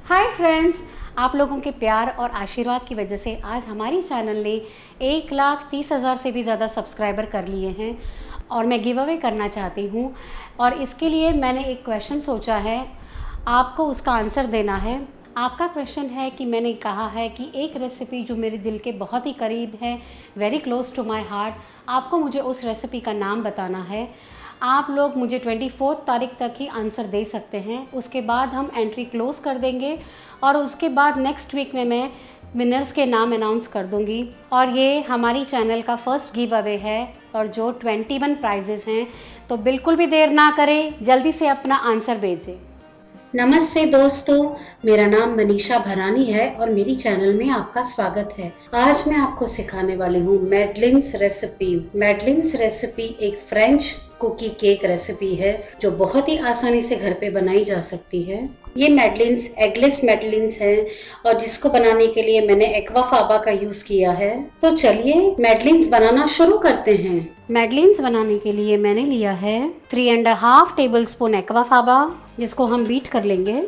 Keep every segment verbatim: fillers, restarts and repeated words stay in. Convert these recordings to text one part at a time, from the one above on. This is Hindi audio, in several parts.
हाय फ्रेंड्स, आप लोगों के प्यार और आशीर्वाद की वजह से आज हमारी चैनल ने एक लाख तीस हज़ार से भी ज़्यादा सब्सक्राइबर कर लिए हैं और मैं गिव अवे करना चाहती हूँ। और इसके लिए मैंने एक क्वेश्चन सोचा है, आपको उसका आंसर देना है। आपका क्वेश्चन है कि मैंने कहा है कि एक रेसिपी जो मेरे दिल के बहुत ही करीब है, very close to my heart, आपको मुझे उस रेसिपी का नाम बताना है। आप लोग मुझे चौबीस तारीख तक ही आंसर दे सकते हैं, उसके बाद हम एंट्री क्लोज़ कर देंगे और उसके बाद नेक्स्ट वीक में मैं विनर्स के नाम अनाउंस कर दूंगी। और ये हमारी चैनल का फर्स्ट गिव अवे है और जो इक्कीस प्राइजेस हैं, तो बिल्कुल भी देर ना करें, जल्दी से अपना आंसर भेजें। नमस्ते दोस्तों, मेरा नाम मनीषा भरानी है और मेरी चैनल में आपका स्वागत है। आज मैं आपको सिखाने वाली हूँ मैडलिन्स रेसिपी। मैडलिन्स रेसिपी एक फ्रेंच कुकी केक रेसिपी है जो बहुत ही आसानी से घर पे बनाई जा सकती है। ये मैडलिन्स एगलेस मैडलिन्स है और जिसको बनाने के लिए मैंने एक्वाफाबा का यूज किया है। तो चलिए मैडलिन्स बनाना शुरू करते हैं। मैडलिन्स बनाने के लिए मैंने लिया है three and half tablespoon aquafaba, जिसको हम बीट कर लेंगे।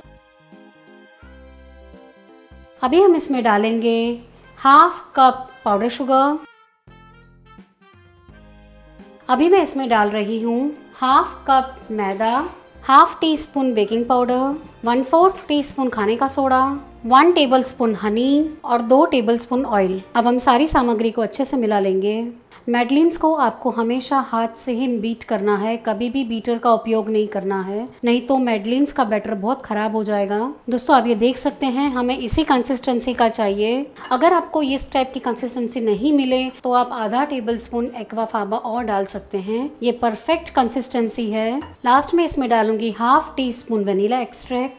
अभी हम इसमें डालेंगे हाफ कप पाउडर शुगर। अभी मैं इसमें डाल रही हूँ हाफ कप मैदा, half teaspoon baking powder, one fourth teaspoon खाने का soda, one tablespoon honey और दो टेबल स्पून ऑयल। अब हम सारी सामग्री को अच्छे से मिला लेंगे। मैडलिन्स को आपको हमेशा हाथ से ही बीट करना है, कभी भी बीटर का उपयोग नहीं करना है, नहीं तो मैडलिन्स का बैटर बहुत ख़राब हो जाएगा। दोस्तों आप ये देख सकते हैं, हमें इसी कंसिस्टेंसी का चाहिए। अगर आपको इस टाइप की कंसिस्टेंसी नहीं मिले तो आप आधा टेबल स्पून एक्वाफाबा और डाल सकते हैं। ये परफेक्ट कंसिस्टेंसी है। लास्ट में इसमें डालूंगी half teaspoon vanilla extract.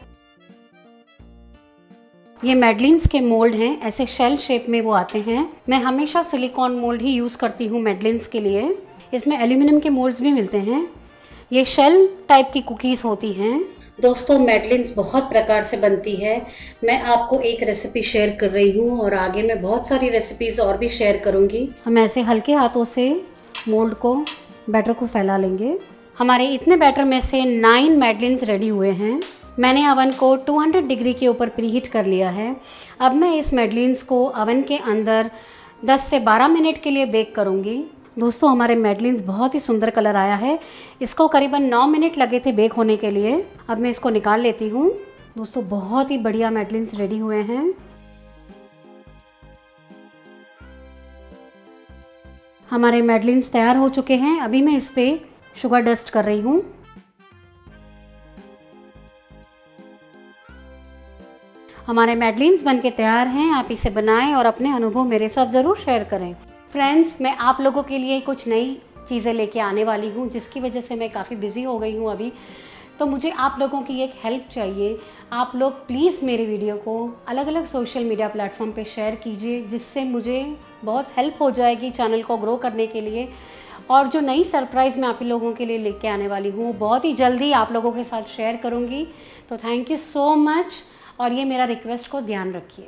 ये मैडलिन्स के मोल्ड हैं, ऐसे शेल शेप में वो आते हैं। मैं हमेशा सिलिकॉन मोल्ड ही यूज़ करती हूँ मैडलिन्स के लिए। इसमें एल्यूमिनियम के मोल्ड्स भी मिलते हैं। ये शेल टाइप की कुकीज़ होती हैं। दोस्तों मैडलिन्स बहुत प्रकार से बनती है। मैं आपको एक रेसिपी शेयर कर रही हूँ और आगे मैं बहुत सारी रेसिपीज़ और भी शेयर करूँगी। हम ऐसे हल्के हाथों से मोल्ड को, बैटर को फैला लेंगे। हमारे इतने बैटर में से नाइन मैडलिन्स रेडी हुए हैं। मैंने अवन को दो सौ डिग्री के ऊपर प्रीहीट कर लिया है। अब मैं इस मैडलिन्स को अवन के अंदर दस से बारह मिनट के लिए बेक करूंगी। दोस्तों हमारे मैडलिन्स बहुत ही सुंदर कलर आया है। इसको करीबन नौ मिनट लगे थे बेक होने के लिए। अब मैं इसको निकाल लेती हूँ। दोस्तों बहुत ही बढ़िया मैडलिन्स रेडी हुए हैं। हमारे मैडलिन्स तैयार हो चुके हैं। अभी मैं इस पर शुगर डस्ट कर रही हूँ। हमारे मैडलिन्स बनके तैयार हैं। आप इसे बनाएं और अपने अनुभव मेरे साथ ज़रूर शेयर करें। फ्रेंड्स, मैं आप लोगों के लिए कुछ नई चीज़ें लेके आने वाली हूँ, जिसकी वजह से मैं काफ़ी बिज़ी हो गई हूँ अभी। तो मुझे आप लोगों की एक हेल्प चाहिए। आप लोग प्लीज़ मेरे वीडियो को अलग अलग सोशल मीडिया प्लेटफॉर्म पे शेयर कीजिए, जिससे मुझे बहुत हेल्प हो जाएगी चैनल को ग्रो करने के लिए। और जो नई सरप्राइज़ मैं आप लोगों के लिए लेके आने वाली हूँ, बहुत ही जल्दी आप लोगों के साथ शेयर करूँगी। तो थैंक यू सो मच और ये मेरा रिक्वेस्ट को ध्यान रखिए।